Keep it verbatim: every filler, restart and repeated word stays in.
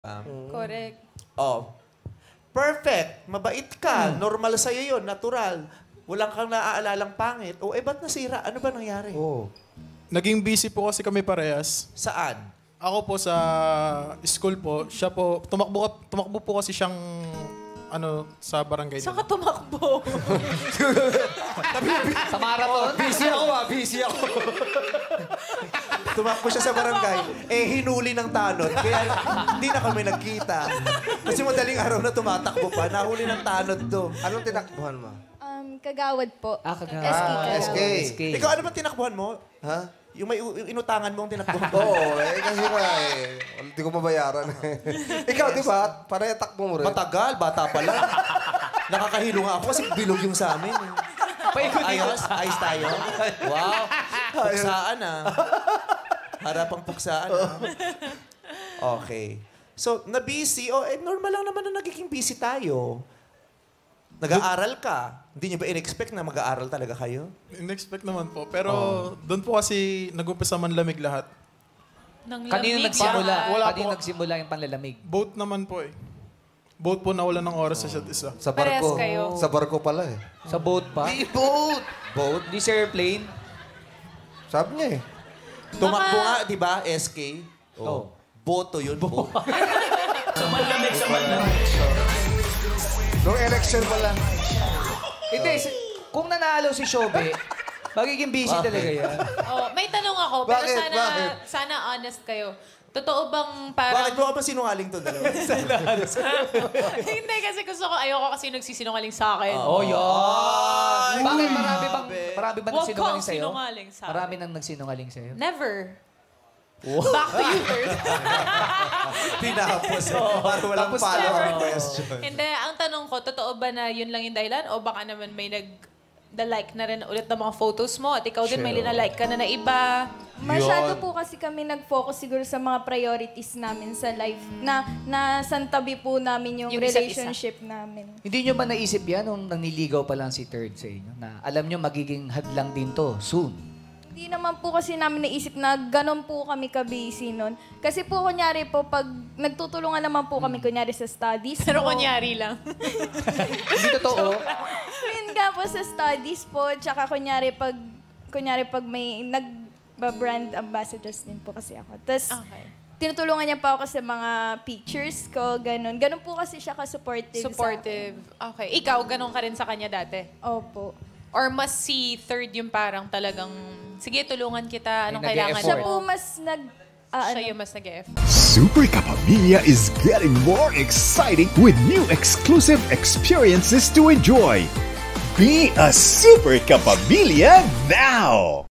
Um, Correct. Oh. Perfect. Mabait ka. Hmm. Normal sa'yo yun. Natural. Walang kang naaalalang pangit. O, eh, ba't nasira? Ano ba nangyari? Oo. Naging busy po kasi kami parehas. Saan? Ako po sa school po, siya po, tumakbo, tumakbo po kasi siyang ano, sa barangay. Saan ka tumakbo? Sa marathon? Busy ako ah, busy ako. Tumakbo siya sa barangay. Eh, hinuli ng tanod. Kaya hindi na kami nagkita. Kasi madaling araw na tumatakbo pa. Nahuli ng tanod to. Anong tinakbuhan mo? Um, kagawad po. Ah, kagawad. S K, Ah, kagawad. S K. S K. Ikaw, ano ba tinakbuhan mo? Ha? Yung may yung inutangan mong tinakbuhan mo? Oo, eh, kasi nga eh. Hindi ko mabayaran eh. Ikaw, di ba? Para takbo mo rin. Matagal, bata pa lang. Nakakahilo nga ako kasi bilog yung sa amin. Ayos, ayos tayo. Wow, puksaan ah. Harapang puksaan ah. Okay. So, na-busy. Oh, eh, normal lang naman na nagiging busy tayo. Nag-aaral ka. Hindi niyo ba in-expect na mag-aaral talaga kayo? In-expect naman po. Pero doon po kasi nag-umpisa manlamig lahat. Nang Kanino lamig nagsimula? yan. Wala Kanino po. nagsimula yung panlalamig? Boat naman po eh. Boat po nawala ng oras sa isa't isa. Sa Parehas barko. kayo. Sa barko pala eh. Sa boat pa? Di boat! Boat? Di sa airplane? Sabi niya eh. Tumakbo nga, di ba, S K? Oo. Boto yun. Bo. Noong election pala. Hindi, si- kung nanalo si Shobe, magiging busy Bakit? talaga yan. Oh, may tanong ako, pero Bakit? sana Bakit? sana honest kayo. Totoo bang parang... Bakit mo ka pa sinungaling to dalawa? Hindi, kasi gusto ko, ayoko kasi nagsisinungaling sa akin. Oh, yun. Bakit marami bang, marami bang Huwag nagsinungaling kang sa'yo? sinungaling sa akin. Marami nang nagsinungaling sa'yo. Never. Back to you, Third. Tinapos. Para walang Tapos follow-up never. question. Hindi, ang tanong ko, totoo ba na yun lang yung dahilan? O baka naman may nag... the-like na rin ulit ng mga photos mo at ikaw din may linalike ka na na iba. Masyado po kasi kami nag-focus siguro sa mga priorities namin sa life na nasantabi po namin yung, Yung isa't isa. relationship namin. Hindi nyo ba naisip yan nung naniligaw pa lang si Third sa inyo? Na alam nyo magiging hadlang din to soon. Hindi naman po kasi namin naisip na ganon po kami ka-busy nun. Kasi po kunyari po, pag nagtutulungan naman po kami kunyari sa studies Pero po. kunyari lang. Hindi totoo. Yun nga po sa studies po, tsaka kunyari pag, kunyari pag may nag-brand ambassadors din po kasi ako. Tapos, Okay. tinutulungan niya pa ako sa mga pictures ko, ganun. Ganun po kasi siya ka-supportive Supportive. sa Okay. Ikaw, ganun ka rin sa kanya dati? akin. Opo. Or mas si Third yung parang talagang, sige, tulungan kita, anong May kailangan Siya nag-e-effort. mo? po mas nag... ah, Siya ano, yung mas nag-e-effort. Super Kapamilya is getting more exciting with new exclusive experiences to enjoy. Be a Super Kapamilya now!